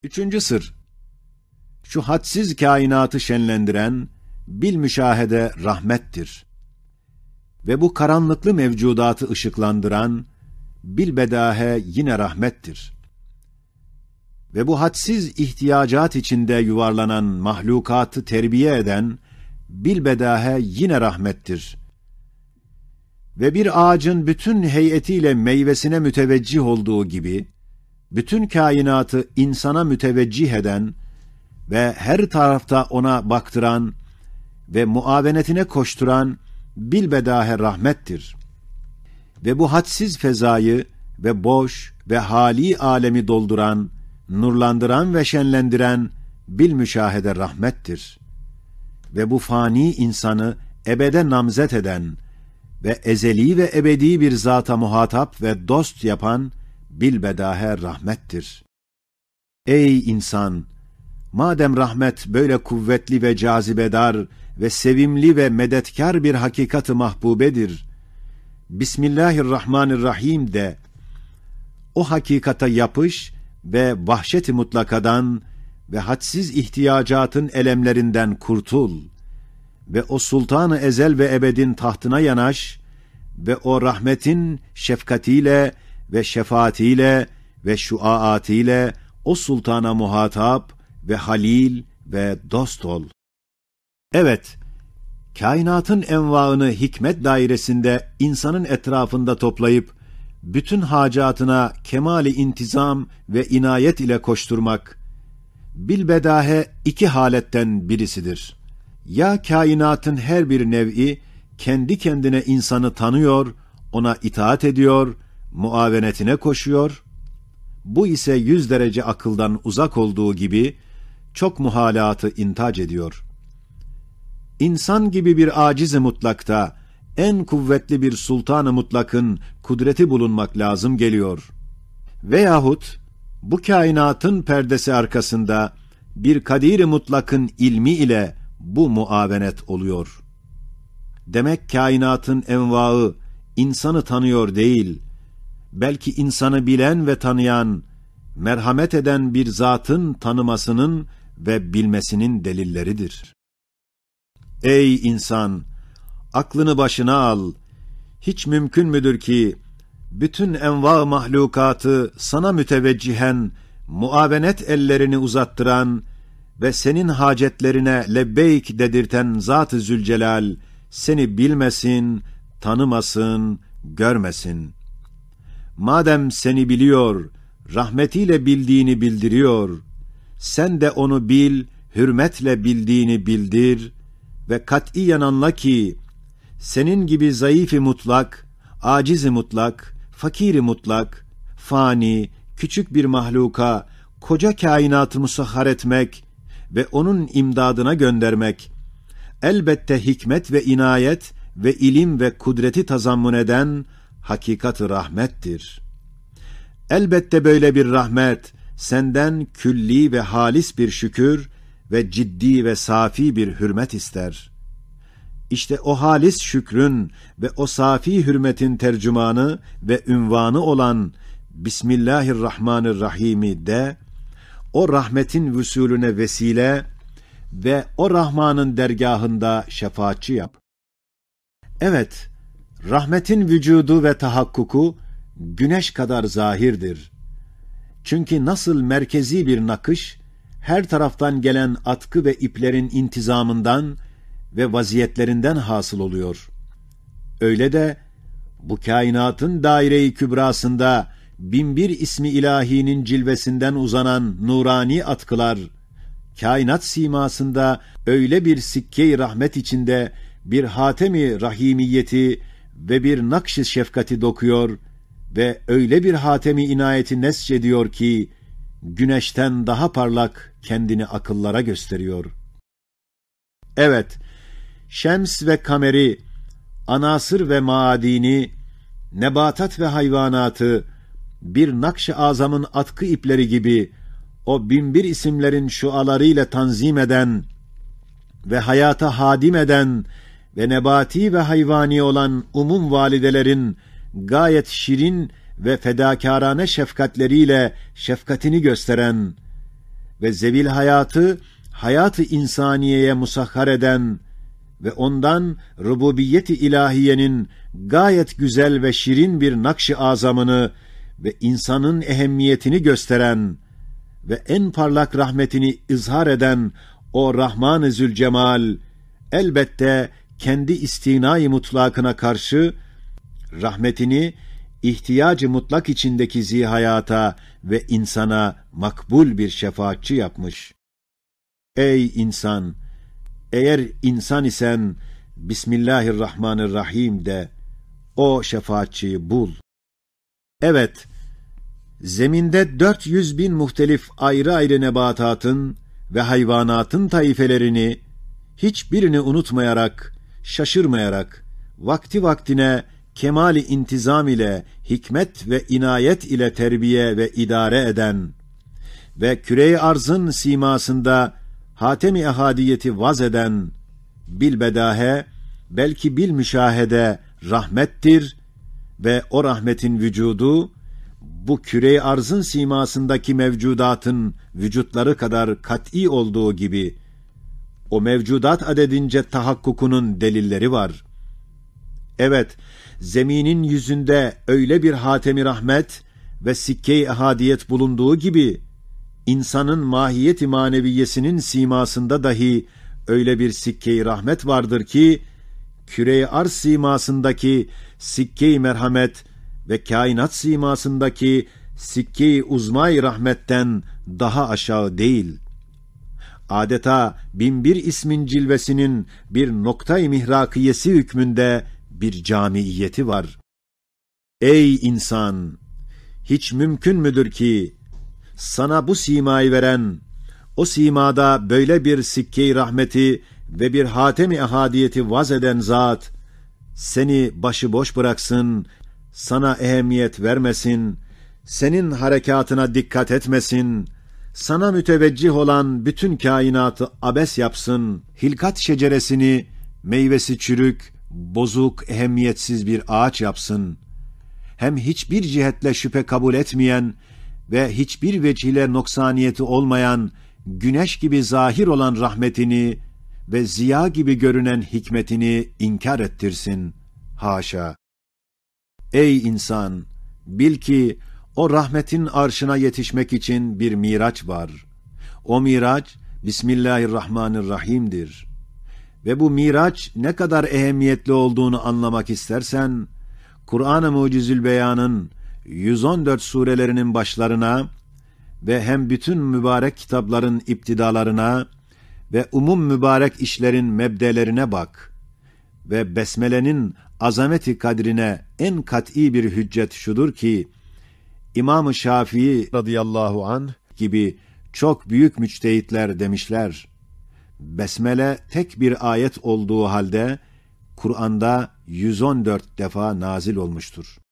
Üçüncü sır, şu hadsiz kainatı şenlendiren bilmüşahede rahmettir. Ve bu karanlıklı mevcudatı ışıklandıran bilbedahe yine rahmettir. Ve bu hadsiz ihtiyacat içinde yuvarlanan mahlukatı terbiye eden bilbedahe yine rahmettir. Ve bir ağacın bütün heyetiyle meyvesine müteveccih olduğu gibi, bütün kainatı insana müteveccih eden ve her tarafta ona baktıran ve muavenetine koşturan bilbedahe rahmettir. Ve bu hadsiz fezayı ve boş ve hali alemi dolduran, nurlandıran ve şenlendiren bilmüşahede rahmettir. Ve bu fani insanı ebede namzet eden ve ezeli ve ebedi bir zata muhatap ve dost yapan bilbedahe rahmettir. Ey insan! Madem rahmet böyle kuvvetli ve cazibedar ve sevimli ve medetkar bir hakikat-ı mahbubedir, Bismillahirrahmanirrahim de, o hakikata yapış ve vahşet-i mutlakadan ve hadsiz ihtiyacatın elemlerinden kurtul ve o sultan-ı ezel ve ebedin tahtına yanaş ve o rahmetin şefkatiyle ve şefaatiyle ve şuaatiyle o sultana muhatap ve halil ve dost ol. Evet, kainatın envaını hikmet dairesinde insanın etrafında toplayıp, bütün hacatına kemali intizam ve inayet ile koşturmak, bilbedahe iki haletten birisidir. Ya kainatın her bir nev'i, kendi kendine insanı tanıyor, ona itaat ediyor, muavenetine koşuyor, bu ise 100 derece akıldan uzak olduğu gibi, çok muhalatı intac ediyor. İnsan gibi bir aciz-i mutlakta, en kuvvetli bir sultan-ı mutlakın kudreti bulunmak lazım geliyor. Veyahut, bu kainatın perdesi arkasında, bir kadir-i mutlakın ilmi ile bu muavenet oluyor. Demek kainatın envaı, insanı tanıyor değil, belki insanı bilen ve tanıyan, merhamet eden bir zatın tanımasının ve bilmesinin delilleridir. Ey insan! Aklını başına al. Hiç mümkün müdür ki, bütün enva mahlukatı sana müteveccihen, muavenet ellerini uzattıran ve senin hacetlerine lebbeyk dedirten Zat-ı Zülcelal, seni bilmesin, tanımasın, görmesin. Madem seni biliyor, rahmetiyle bildiğini bildiriyor, sen de onu bil, hürmetle bildiğini bildir ve katiyen anla ki, senin gibi zayıf-ı mutlak, aciz-i mutlak, fakir-i mutlak, fani, küçük bir mahluka, koca kainatı musahhar etmek ve onun imdadına göndermek, elbette hikmet ve inayet ve ilim ve kudreti tazammun eden hakikat-ı rahmettir. Elbette böyle bir rahmet, senden külli ve halis bir şükür ve ciddi ve safi bir hürmet ister. İşte o halis şükrün ve o safi hürmetin tercümanı ve ünvanı olan Bismillahirrahmanirrahim'i de, o rahmetin vüsulüne vesile ve o Rahman'ın dergahında şefaatçi yap. Evet, rahmetin vücudu ve tahakkuku güneş kadar zahirdir. Çünkü nasıl merkezi bir nakış, her taraftan gelen atkı ve iplerin intizamından ve vaziyetlerinden hasıl oluyor. Öyle de bu kainatın daire-i kübrasında binbir ismi ilahinin cilvesinden uzanan nurani atkılar, kainat simasında öyle bir sikke-i rahmet içinde bir hatem-i rahimiyeti ve bir nakş-ı şefkati dokuyor ve öyle bir hatem-i inayeti nescediyor ki, güneşten daha parlak kendini akıllara gösteriyor. Evet, şems ve kameri, anasır ve maadini, nebatat ve hayvanatı, bir nakş-ı azamın atkı ipleri gibi, o binbir isimlerin şualarıyla tanzim eden ve hayata hadim eden ve nebati ve hayvani olan umum validelerin gayet şirin ve fedakârane şefkatleriyle şefkatini gösteren ve zevil hayatı, hayatı insaniyeye musahhar eden ve ondan rububiyet-i ilahiyenin gayet güzel ve şirin bir nakş-ı azamını ve insanın ehemmiyetini gösteren ve en parlak rahmetini izhar eden o Rahman-ı Zülcemal, elbette kendi istinai mutlakına karşı rahmetini ihtiyacı mutlak içindeki zihayata ve insana makbul bir şefaatçi yapmış. Ey insan! Eğer insan isen Bismillahirrahmanirrahim de o şefaatçiyi bul. Evet, zeminde 400.000 muhtelif ayrı ayrı nebatatın ve hayvanatın taifelerini hiçbirini unutmayarak, şaşırmayarak, vakti vaktine kemali intizam ile, hikmet ve inayet ile terbiye ve idare eden ve küre-i arzın simasında hatem-i ehadiyeti vaz eden, bilbedahe, belki bil müşahede rahmettir ve o rahmetin vücudu, bu küre-i arzın simasındaki mevcudatın vücutları kadar kat'î olduğu gibi, o mevcudat adedince tahakkukunun delilleri var. Evet, zeminin yüzünde öyle bir hatem-i rahmet ve sikke-i ehadiyet bulunduğu gibi, insanın mahiyet-i maneviyesinin simasında dahi öyle bir sikke-i rahmet vardır ki, küre-i arz simasındaki sikke-i merhamet ve kainat simasındaki sikke-i uzma-i rahmetten daha aşağı değil. Adeta 1001 ismin cilvesinin bir nokta-i mihrakiyesi hükmünde bir camiiyeti var. Ey insan! Hiç mümkün müdür ki, sana bu simayı veren, o simada böyle bir sikke-i rahmeti ve bir hatem-i ehadiyeti vaz eden zat, seni başıboş bıraksın, sana ehemmiyet vermesin, senin harekatına dikkat etmesin, sana müteveccih olan bütün kainatı abes yapsın, hilkat şeceresini, meyvesi çürük, bozuk, ehemmiyetsiz bir ağaç yapsın, hem hiçbir cihetle şüphe kabul etmeyen ve hiçbir vecihle noksaniyeti olmayan, güneş gibi zahir olan rahmetini ve ziya gibi görünen hikmetini inkar ettirsin. Haşa! Ey insan! Bil ki o rahmetin arşına yetişmek için bir miraç var. O miraç Bismillahirrahmanirrahim'dir. Ve bu miraç ne kadar ehemmiyetli olduğunu anlamak istersen, Kur'an-ı Mucizül Beyan'ın 114 surelerinin başlarına ve hem bütün mübarek kitapların iptidalarına ve umum mübarek işlerin mebdelerine bak ve Besmele'nin azameti kadrine en kat'î bir hüccet şudur ki, İmam-ı Şafii radıyallahu anh gibi çok büyük müçtehitler demişler, Besmele tek bir ayet olduğu halde Kur'an'da 114 defa nazil olmuştur.